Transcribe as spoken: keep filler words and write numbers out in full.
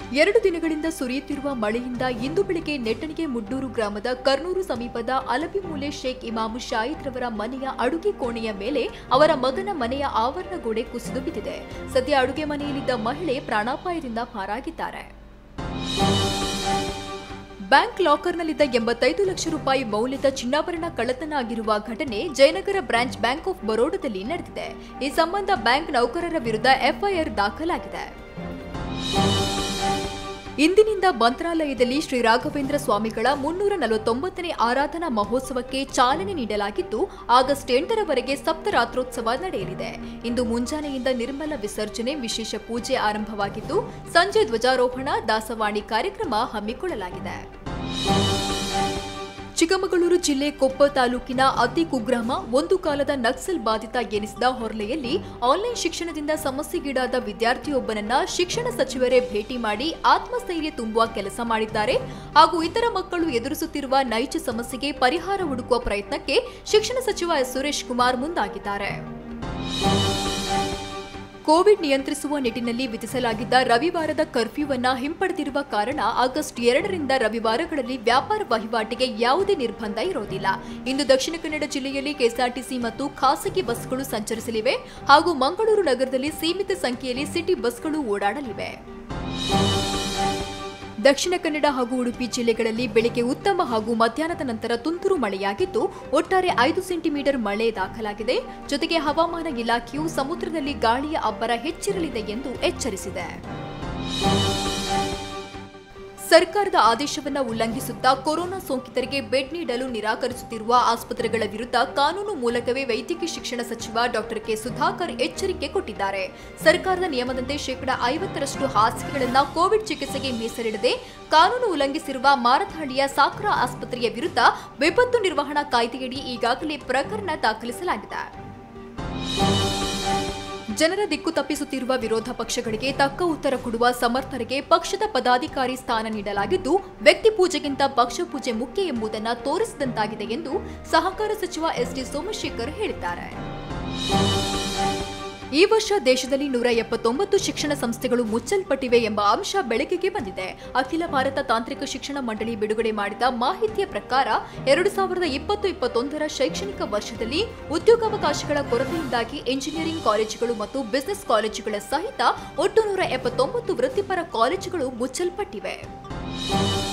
ಎರಡು ದಿನಗಳಿಂದ ಸುರಿಯುತ್ತಿರುವ ಮಳೆಯಿಂದ ಇಂದು ಬೆಳಗ್ಗೆ ನೆಟ್ಟಣಿಗೆ ಮುಡ್ಡೂರು ಗ್ರಾಮದ ಕರ್ನೂರು ಸಮೀಪದ ಅಲಬಿಮೂಲೆ ಶೇಖ್ ಇಮಾಮು ಶಾಹಿದ್ ರವರ ಮನೆಯ ಅಡುಗೆ ಕೋಣೆಯ ಮೇಲೆ ಅವರ ಮಗನ ಮನೆಯ ಆವರಣ ಗೋಡೆ ಕುಸಿದು ಬಿದ್ದಿದೆ. ಸದ್ಯ ಅಡುಗೆ ಮನೆಯಲ್ಲಿದ್ದ ಮಹಿಳೆ ಪ್ರಾಣಾಪಾಯದಿಂದ ಪಾರಾಗಿದ್ದಾರೆ. ಬ್ಯಾಂಕ್ ಲಾಕರ್ನಲ್ಲಿದ್ದ ಎಂಬತ್ತೈದು ಲಕ್ಷ ರೂಪಾಯಿ ಮೌಲ್ಯದ ಚಿನ್ನಾಭರಣ ಕಳ್ಳತನ ಆಗಿರುವ ಘಟನೆ ಜಯನಗರ ಬ್ರಾಂಚ್ ಬ್ಯಾಂಕ್ ಆಫ್ ಬರೋಡಾದಲ್ಲಿ ನಡೆದಿದೆ. ಈ ಸಂಬಂಧ ಬ್ಯಾಂಕ್ ನೌಕರರ ವಿರುದ್ಧ ಎಫ್ಐಆರ್ ದಾಖಲಾಗಿದೆ. ಇಂದಿನಿಂದ ಮಂತ್ರಾಲಯದಲ್ಲಿ ಶ್ರೀ ರಾಘವೇಂದ್ರ ಸ್ವಾಮಿಗಳ ಮುನ್ನೂರ ನಲವತ್ತೊಂಬತ್ತನೇ ಆರಾಧನಾ ಮಹೋತ್ಸವಕ್ಕೆ ಚಾಲನೆ ನೀಡಲಾಗಿದ್ದು, ಆಗಸ್ಟ್ ಎಂಟರವರೆಗೆ ಸಪ್ತರಾತ್ರೋತ್ಸವ ನಡೆಯಲಿದೆ. ಇಂದು ಮುಂಜಾನೆಯಿಂದ ನಿರ್ಮಲ ವಿಸರ್ಜನೆ, ವಿಶೇಷ ಪೂಜೆ ಆರಂಭವಾಗಿದ್ದು, ಸಂಜೆ ಧ್ವಜಾರೋಹಣ, ದಾಸವಾಣಿ ಕಾರ್ಯಕ್ರಮ ಹಮ್ಮಿಕೊಳ್ಳಲಾಗಿದೆ. ಚಿಕ್ಕಮಗಳೂರು ಜಿಲ್ಲೆ ಕೊಪ್ಪ ತಾಲೂಕಿನ ಅತಿ ಕುಗ್ರಾಮ ಒಂದು ಕಾಲದ ನಕ್ಸಲ್ ಬಾಧಿತ ಎನಿಸಿದ ಹೊರ್ಲೆಯಲ್ಲಿ ಆನ್ಲೈನ್ ಶಿಕ್ಷಣದಿಂದ ಸಮಸ್ಯೆಗೀಡಾದ ವಿದ್ಯಾರ್ಥಿಯೊಬ್ಬನನ್ನ ಶಿಕ್ಷಣ ಸಚಿವರೇ ಭೇಟಿ ಮಾಡಿ ಆತ್ಮಸ್ಥೈರ್ಯ ತುಂಬುವ ಕೆಲಸ ಮಾಡಿದ್ದಾರೆ. ಹಾಗೂ ಇತರ ಮಕ್ಕಳು ಎದುರಿಸುತ್ತಿರುವ ನೈಜ ಸಮಸ್ಯೆಗೆ ಪರಿಹಾರ ಹುಡುಕುವ ಪ್ರಯತ್ನಕ್ಕೆ ಶಿಕ್ಷಣ ಸಚಿವ ಎಸ್ ಸುರೇಶ್ ಕುಮಾರ್ ಮುಂದಾಗಿದ್ದಾರೆ. ಕೋವಿಡ್ ನಿಯಂತ್ರಿಸುವ ನಿಟ್ಟಿನಲ್ಲಿ ವಿಧಿಸಲಾಗಿದ್ದ ರವಿವಾರದ ಕರ್ಫ್ಯೂವನ್ನು ಹಿಂಪಡೆದಿರುವ ಕಾರಣ ಆಗಸ್ಟ್ ಎರಡರಿಂದ ರವಿವಾರಗಳಲ್ಲಿ ವ್ಯಾಪಾರ ವಹಿವಾಟಿಗೆ ಯಾವುದೇ ನಿರ್ಬಂಧ ಇರೋದಿಲ್ಲ. ಇಂದು ದಕ್ಷಿಣ ಕನ್ನಡ ಜಿಲ್ಲೆಯಲ್ಲಿ ಕೆಎಸ್ಆರ್ಟಿಸಿ ಮತ್ತು ಖಾಸಗಿ ಬಸ್ಗಳು ಸಂಚರಿಸಲಿವೆ ಹಾಗೂ ಮಂಗಳೂರು ನಗರದಲ್ಲಿ ಸೀಮಿತ ಸಂಖ್ಯೆಯಲ್ಲಿ ಸಿಟಿ ಬಸ್ಗಳು ಓಡಾಡಲಿವೆ. ದಕ್ಷಿಣ ಕನ್ನಡ ಹಾಗೂ ಉಡುಪಿ ಜಿಲ್ಲೆಗಳಲ್ಲಿ ಬೆಳಗ್ಗೆ ಉತ್ತಮ ಹಾಗೂ ಮಧ್ಯಾಹ್ನದ ನಂತರ ತುಂತುರು ಮಳೆಯಾಗಿದ್ದು, ಒಟ್ಟಾರೆ ಐದು ಸೆಂಟಿಮೀಟರ್ ಮಳೆ ದಾಖಲಾಗಿದೆ. ಜೊತೆಗೆ ಹವಾಮಾನ ಇಲಾಖೆಯು ಸಮುದ್ರದಲ್ಲಿ ಗಾಳಿಯ ಅಬ್ಬರ ಹೆಚ್ಚಿರಲಿದೆ ಎಂದು ಎಚ್ಚರಿಸಿದೆ. ಸರ್ಕಾರದ ಆದೇಶವನ್ನು ಉಲ್ಲಂಘಿಸುತ್ತಾ ಕೊರೋನಾ ಸೋಂಕಿತರಿಗೆ ಬೆಡ್ ನೀಡಲು ನಿರಾಕರಿಸುತ್ತಿರುವ ಆಸ್ಪತ್ರೆಗಳ ವಿರುದ್ಧ ಕಾನೂನು ಮೂಲಕವೇ ವೈದ್ಯಕೀಯ ಶಿಕ್ಷಣ ಸಚಿವ ಡಾಕ್ಟರ್ ಕೆ ಸುಧಾಕರ್ ಎಚ್ಚರಿಕೆ ಕೊಟ್ಟಿದ್ದಾರೆ. ಸರ್ಕಾರದ ನಿಯಮದಂತೆ ಶೇಕಡಾ ಐವತ್ತರಷ್ಟು ಹಾಸಿಗೆಗಳನ್ನು ಕೋವಿಡ್ ಚಿಕಿತ್ಸೆಗೆ ಮೀಸಲಿಡದೆ ಕಾನೂನು ಉಲ್ಲಂಘಿಸಿರುವ ಮಾರತಹಳ್ಳಿಯ ಸಾಕ್ರಾ ಆಸ್ಪತ್ರೆಯ ವಿರುದ್ಧ ವಿಪತ್ತು ನಿರ್ವಹಣಾ ಕಾಯ್ದೆಯಡಿ ಈಗಾಗಲೇ ಪ್ರಕರಣ ದಾಖಲಿಸಲಾಗಿದೆ. ಜನರ ದಿಕ್ಕು ತಪ್ಪಿಸುತ್ತಿರುವ ವಿರೋಧ ಪಕ್ಷಗಳಿಗೆ ತಕ್ಕ ಉತ್ತರ ಕೊಡುವ ಸಮರ್ಥರಿಗೆ ಪಕ್ಷದ ಪದಾಧಿಕಾರಿ ಸ್ಥಾನ ನೀಡಲಾಗಿದ್ದು, ವ್ಯಕ್ತಿ ಪೂಜೆಗಿಂತ ಪಕ್ಷ ಪೂಜೆ ಮುಖ್ಯ ಎಂಬುದನ್ನು ತೋರಿಸಿದಂತಾಗಿದೆ ಎಂದು ಸಹಕಾರ ಸಚಿವ ಎಸ್ ಟಿ ಸೋಮಶೇಖರ್ ಹೇಳಿದ್ದಾರೆ. ಈ ವರ್ಷ ದೇಶದಲ್ಲಿ ನೂರ ಎಪ್ಪತ್ತೊಂಬತ್ತು ಶಿಕ್ಷಣ ಸಂಸ್ಥೆಗಳು ಮುಚ್ಚಲ್ಪಟ್ಟಿವೆ ಎಂಬ ಅಂಶ ಬೆಳಕಿಗೆ ಬಂದಿದೆ. ಅಖಿಲ ಭಾರತ ತಾಂತ್ರಿಕ ಶಿಕ್ಷಣ ಮಂಡಳಿ ಬಿಡುಗಡೆ ಮಾಡಿದ ಮಾಹಿತಿಯ ಪ್ರಕಾರ ಎರಡು ಸಾವಿರದ ಇಪ್ಪತ್ತು ಇಪ್ಪತ್ತೊಂದರ ಶೈಕ್ಷಣಿಕ ವರ್ಷದಲ್ಲಿ ಉದ್ಯೋಗಾವಕಾಶಗಳ ಕೊರತೆಯಿಂದಾಗಿ ಎಂಜಿನಿಯರಿಂಗ್ ಕಾಲೇಜುಗಳು ಮತ್ತು ಬಿಸಿನೆಸ್ ಕಾಲೇಜುಗಳ ಸಹಿತ ಒಟ್ಟು ನೂರ ಎಪ್ಪತ್ತೊಂಬತ್ತು ವೃತ್ತಿಪರ ಕಾಲೇಜುಗಳು ಮುಚ್ಚಲ್ಪಟ್ಟಿವೆ.